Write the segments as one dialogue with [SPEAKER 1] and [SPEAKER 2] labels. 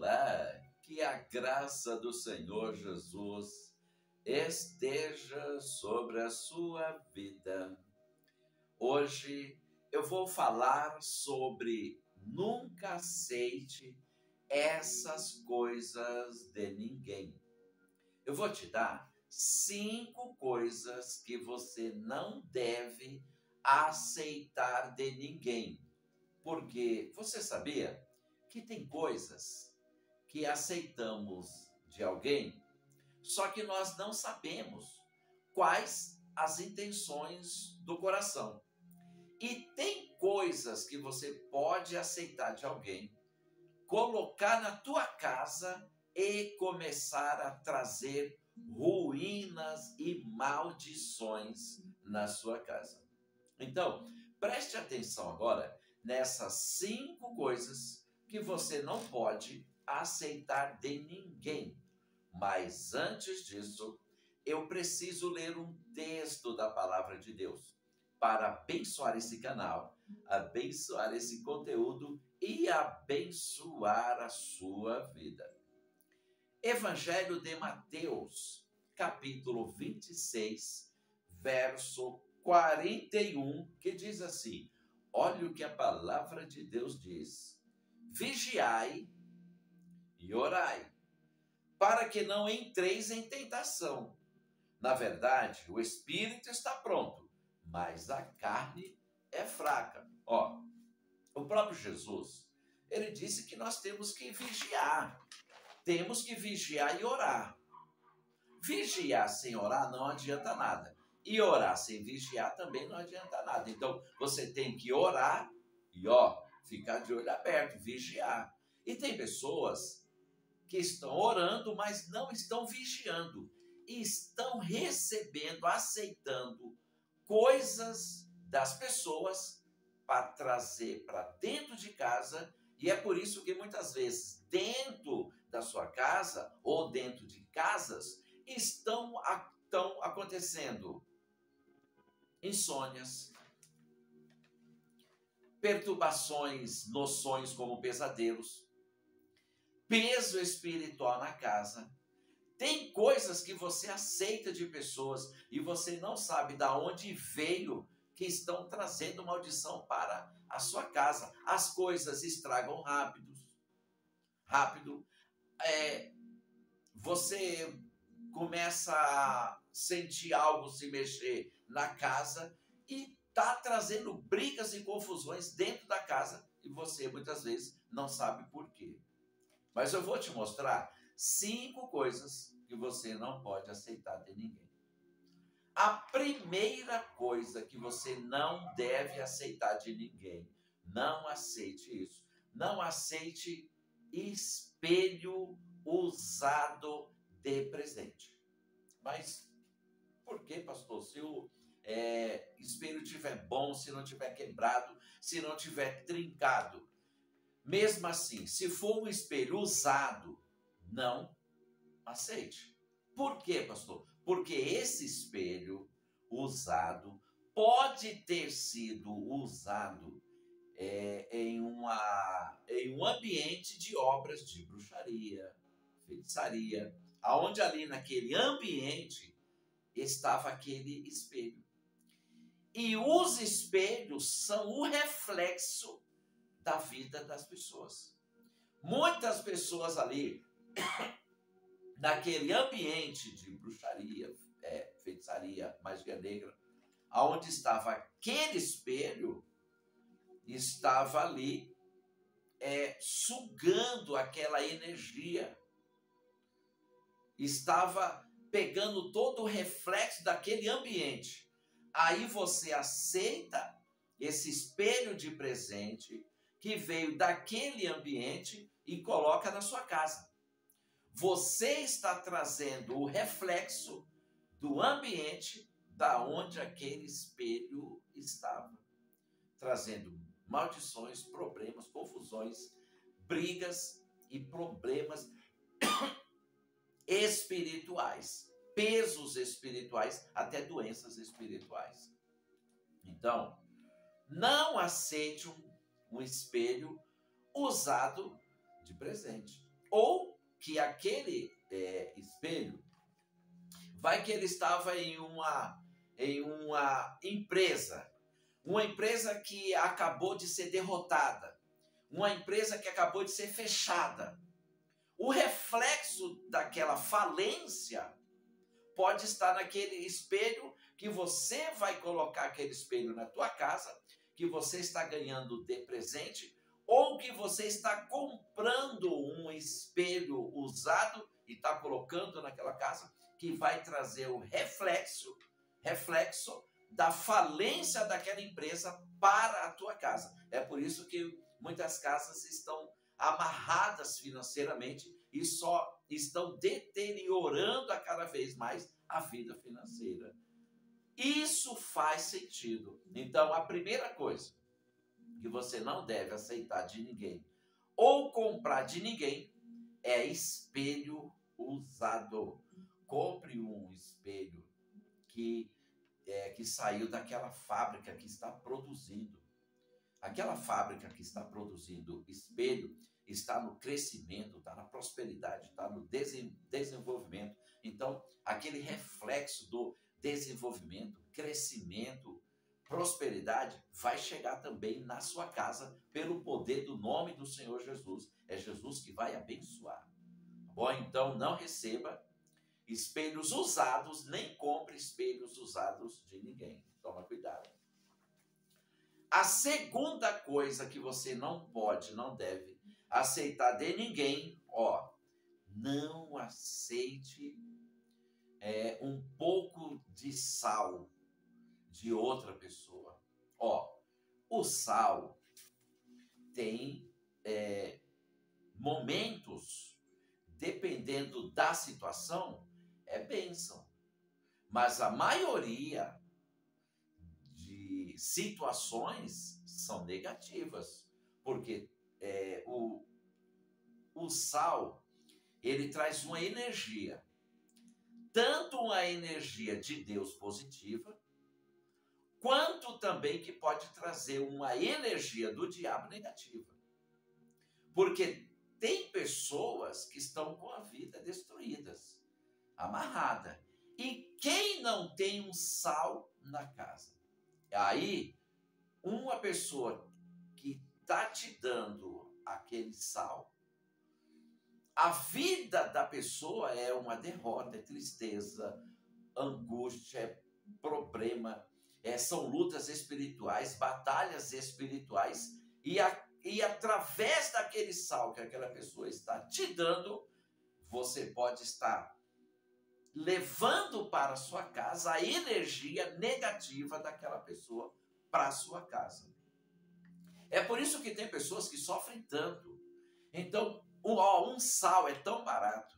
[SPEAKER 1] Olá, que a graça do Senhor Jesus esteja sobre a sua vida. Hoje eu vou falar sobre nunca aceite essas coisas de ninguém. Eu vou te dar 5 coisas que você não deve aceitar de ninguém. Porque você sabia que tem coisas que aceitamos de alguém, só que nós não sabemos quais as intenções do coração. E tem coisas que você pode aceitar de alguém, colocar na tua casa e começar a trazer ruínas e maldições na sua casa. Então, preste atenção agora nessas 5 coisas que você não pode aceitar de ninguém. Mas antes disso, eu preciso ler um texto da palavra de Deus para abençoar esse canal, abençoar esse conteúdo e abençoar a sua vida. Evangelho de Mateus, capítulo 26, verso 41, que diz assim: olha o que a palavra de Deus diz: vigiai e orai, para que não entreis em tentação. Na verdade, o espírito está pronto, mas a carne é fraca. O próprio Jesus, ele disse que nós temos que vigiar e orar. Vigiar sem orar não adianta nada. E orar sem vigiar também não adianta nada. Então, você tem que orar e, ficar de olho aberto, vigiar. E tem pessoas que estão orando, mas não estão vigiando. E estão recebendo, aceitando coisas das pessoas para trazer para dentro de casa. E é por isso que muitas vezes dentro da sua casa ou dentro de casas estão acontecendo insônias, perturbações nos sonhos como pesadelos, peso espiritual na casa. Tem coisas que você aceita de pessoas e você não sabe de onde veio, que estão trazendo maldição para a sua casa. As coisas estragam rápido. Você começa a sentir algo se mexer na casa e está trazendo brigas e confusões dentro da casa e você muitas vezes não sabe por quê. Mas eu vou te mostrar 5 coisas que você não pode aceitar de ninguém. A primeira coisa que você não deve aceitar de ninguém, não aceite isso. Não aceite espelho usado de presente. Mas por que, pastor? Se o espelho estiver bom, se não estiver quebrado, se não estiver trincado. Mesmo assim, se for um espelho usado, não aceite. Por quê, pastor? Porque esse espelho usado pode ter sido usado em um ambiente de obras de bruxaria, feitiçaria, aonde ali naquele ambiente estava aquele espelho. E os espelhos são o reflexo da vida das pessoas. Muitas pessoas ali, naquele ambiente de bruxaria, feitiçaria, magia negra, aonde estava aquele espelho, estava ali sugando aquela energia, estava pegando todo o reflexo daquele ambiente. Aí você aceita esse espelho de presente que veio daquele ambiente e coloca na sua casa. Você está trazendo o reflexo do ambiente da onde aquele espelho estava, trazendo maldições, problemas, confusões, brigas e problemas espirituais, pesos espirituais, até doenças espirituais. Então, não aceite um espelho usado de presente. Ou que aquele espelho, vai que ele estava em uma empresa que acabou de ser derrotada, uma empresa que acabou de ser fechada. O reflexo daquela falência pode estar naquele espelho que você vai colocar aquele espelho na tua casa, que você está ganhando de presente, ou que você está comprando um espelho usado e está colocando naquela casa, que vai trazer o reflexo da falência daquela empresa para a tua casa. É por isso que muitas casas estão amarradas financeiramente e só estão deteriorando a cada vez mais a vida financeira. Isso faz sentido. Então, a primeira coisa que você não deve aceitar de ninguém ou comprar de ninguém é espelho usado. Compre um espelho que saiu daquela fábrica que está produzindo. Aquela fábrica que está produzindo espelho está no crescimento, está na prosperidade, está no desenvolvimento. Então, aquele reflexo do desenvolvimento, crescimento, prosperidade vai chegar também na sua casa pelo poder do nome do Senhor Jesus. É Jesus que vai abençoar. Bom, então não receba espelhos usados, nem compre espelhos usados de ninguém. Toma cuidado. A segunda coisa que você não pode, não deve aceitar de ninguém, não aceite um pouco de sal de outra pessoa. O sal tem momentos, dependendo da situação, é bênção. Mas a maioria de situações são negativas, porque o sal, ele traz uma energia, tanto uma energia de Deus positiva, quanto também que pode trazer uma energia do diabo negativa. Porque tem pessoas que estão com a vida destruídas, amarrada. E quem não tem um sal na casa? Aí, uma pessoa que está te dando aquele sal, a vida da pessoa é uma derrota, é tristeza, angústia, é problema, são lutas espirituais, batalhas espirituais, e através daquele sal que aquela pessoa está te dando, você pode estar levando para a sua casa a energia negativa daquela pessoa para a sua casa. É por isso que tem pessoas que sofrem tanto. Então, um sal é tão barato.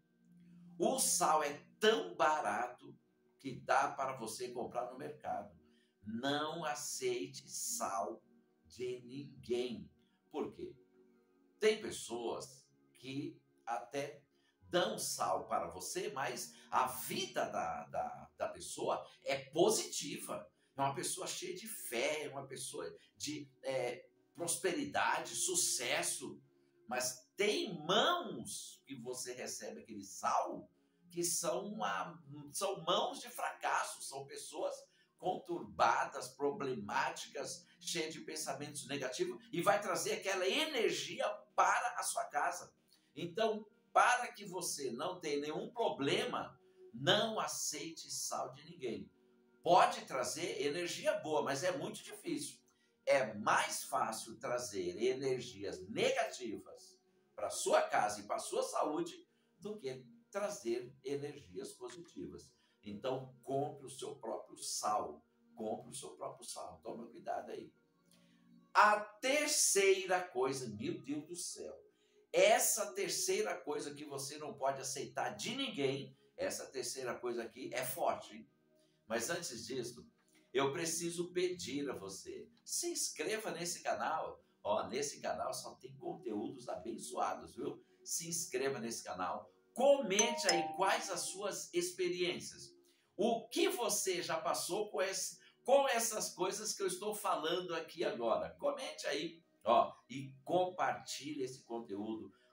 [SPEAKER 1] O sal é tão barato que dá para você comprar no mercado. Não aceite sal de ninguém. Por quê? Tem pessoas que até dão sal para você, mas a vida da pessoa é positiva. É uma pessoa cheia de fé, é uma pessoa de prosperidade, sucesso. Mas tem mãos que você recebe aquele sal que são mãos de fracasso, são pessoas conturbadas, problemáticas, cheias de pensamentos negativos, e vai trazer aquela energia para a sua casa. Então, para que você não tenha nenhum problema, não aceite sal de ninguém. Pode trazer energia boa, mas é muito difícil. É mais fácil trazer energias negativas para a sua casa e para a sua saúde do que trazer energias positivas. Então, compre o seu próprio sal. Compre o seu próprio sal. Toma cuidado aí. A terceira coisa, meu Deus do céu, essa terceira coisa que você não pode aceitar de ninguém, essa terceira coisa aqui é forte, hein? Mas antes disso, eu preciso pedir a você, se inscreva nesse canal. Nesse canal só tem conteúdos abençoados, viu? Se inscreva nesse canal. Comente aí quais as suas experiências. O que você já passou com essas coisas que eu estou falando aqui agora. Comente aí, e compartilhe esse conteúdo. Compartilhe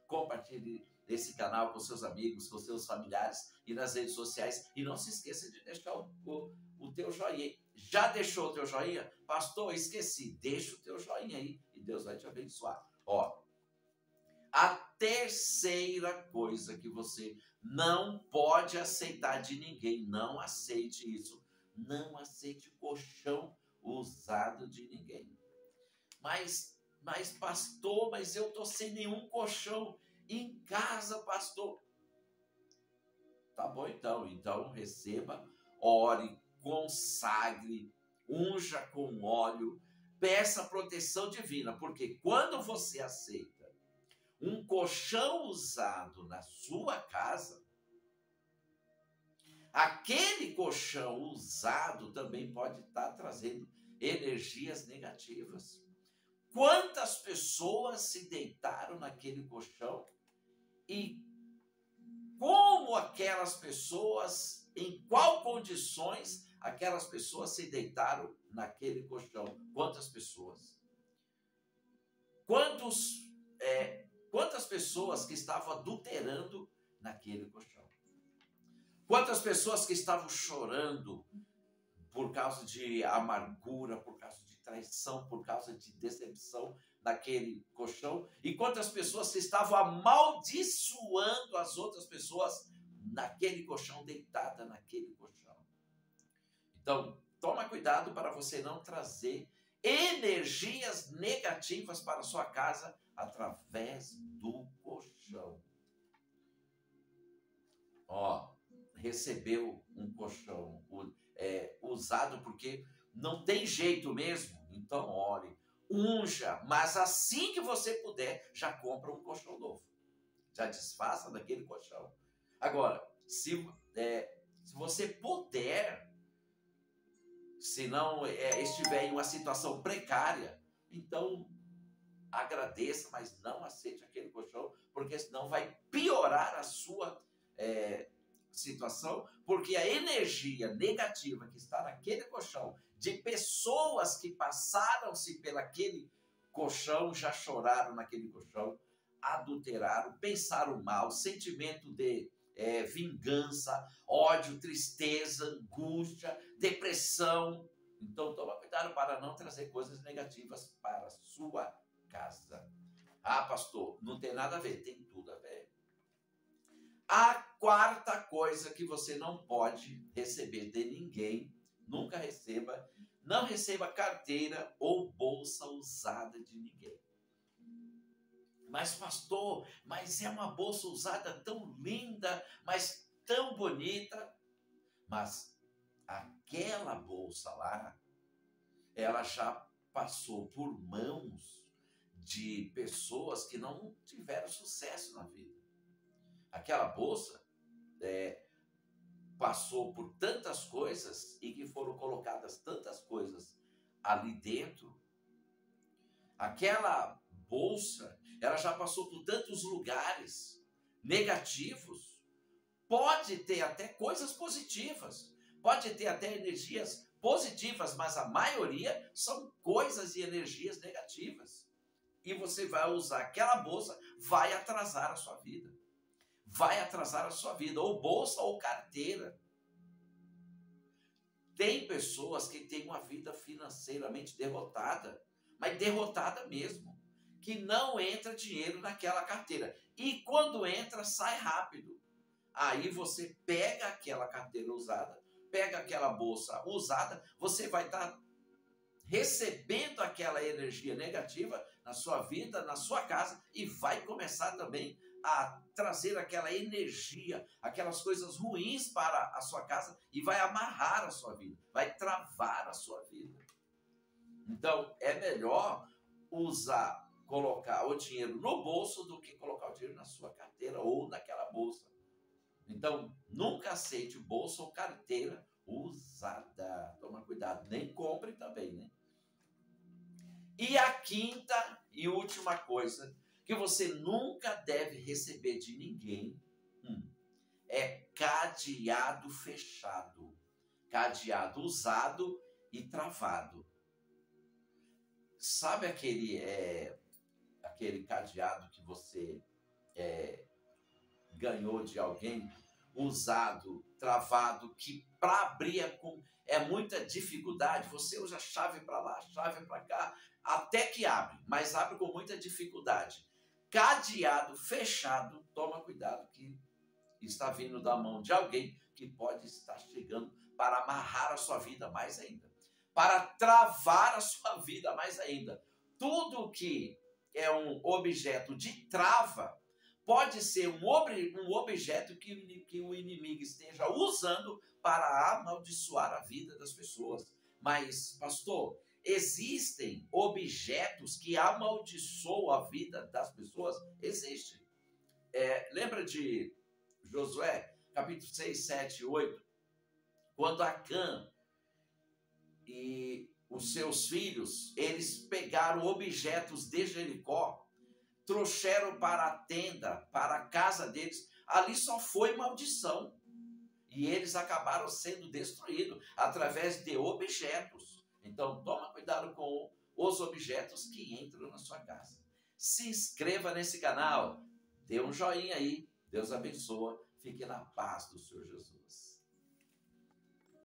[SPEAKER 1] compartilhe esse canal com seus amigos, com seus familiares e nas redes sociais. E não se esqueça de deixar o teu joinha. Já deixou o teu joinha? Pastor, esqueci. Deixa o teu joinha aí e Deus vai te abençoar. Ó, a terceira coisa que você não pode aceitar de ninguém, não aceite isso. Não aceite colchão usado de ninguém. Mas pastor, mas eu estou sem nenhum colchão em casa, pastor. Tá bom então. Então receba, ore, consagre, unja com óleo, peça proteção divina, porque quando você aceita um colchão usado na sua casa, aquele colchão usado também pode estar trazendo energias negativas. Quantas pessoas se deitaram naquele colchão e como aquelas pessoas, em qual condições aquelas pessoas se deitaram naquele colchão? Quantas pessoas? Quantas pessoas que estavam adulterando naquele colchão? Quantas pessoas que estavam chorando por causa de amargura, por causa de traição, por causa de decepção naquele colchão? E quantas pessoas que estavam amaldiçoando as outras pessoas naquele colchão, deitada naquele colchão? Então, toma cuidado para você não trazer energias negativas para a sua casa através do colchão. Ó, recebeu um colchão usado porque não tem jeito mesmo, então ore, unja, mas assim que você puder, já compra um colchão novo, já desfaça daquele colchão. Agora, se você puder, se não estiver em uma situação precária, então agradeça, mas não aceite aquele colchão, porque senão vai piorar a sua situação, porque a energia negativa que está naquele colchão, de pessoas que passaram-se pelaquele colchão, já choraram naquele colchão, adulteraram, pensaram mal, sentimento de vingança, ódio, tristeza, angústia, depressão. Então toma cuidado para não trazer coisas negativas para a sua casa. Ah, pastor, não tem nada a ver. Tem tudo a ver. A quarta coisa que você não pode receber de ninguém, nunca receba, não receba carteira ou bolsa usada de ninguém. Mas pastor, mas é uma bolsa usada tão linda, mas tão bonita. Mas aquela bolsa lá, ela já passou por mãos de pessoas que não tiveram sucesso na vida. Aquela bolsa passou por tantas coisas e que foram colocadas tantas coisas ali dentro. Aquela bolsa, ela já passou por tantos lugares negativos. Pode ter até coisas positivas, pode ter até energias positivas, mas a maioria são coisas e energias negativas. E você vai usar aquela bolsa, vai atrasar a sua vida. Vai atrasar a sua vida, ou bolsa ou carteira. Tem pessoas que têm uma vida financeiramente derrotada, mas derrotada mesmo, que não entra dinheiro naquela carteira. E quando entra, sai rápido. Aí você pega aquela carteira usada, pega aquela bolsa usada, você vai estar recebendo aquela energia negativa na sua vida, na sua casa, e vai começar também a trazer aquela energia, aquelas coisas ruins para a sua casa e vai amarrar a sua vida, vai travar a sua vida. Então, é melhor colocar o dinheiro no bolso do que colocar o dinheiro na sua carteira ou naquela bolsa. Então, nunca aceite bolsa ou carteira usada. Toma cuidado, nem compre também, né? E a quinta e última coisa que você nunca deve receber de ninguém é cadeado fechado, cadeado usado e travado. Sabe aquele cadeado que você ganhou de alguém usado, travado, que para abrir é muita dificuldade. Você usa a chave para lá, a chave para cá, até que abre, mas abre com muita dificuldade. Cadeado fechado, toma cuidado que está vindo da mão de alguém que pode estar chegando para amarrar a sua vida mais ainda, para travar a sua vida mais ainda. Tudo que é um objeto de trava pode ser um objeto que o inimigo esteja usando para amaldiçoar a vida das pessoas. Mas, pastor, existem objetos que amaldiçoam a vida das pessoas? Existe. Lembra de Josué, capítulo 6, 7 e 8? Quando Acã e os seus filhos, eles pegaram objetos de Jericó, trouxeram para a tenda, para a casa deles, ali só foi maldição. E eles acabaram sendo destruídos através de objetos. Então, toma cuidado com os objetos que entram na sua casa. Se inscreva nesse canal, dê um joinha aí, Deus abençoa, fique na paz do Senhor Jesus.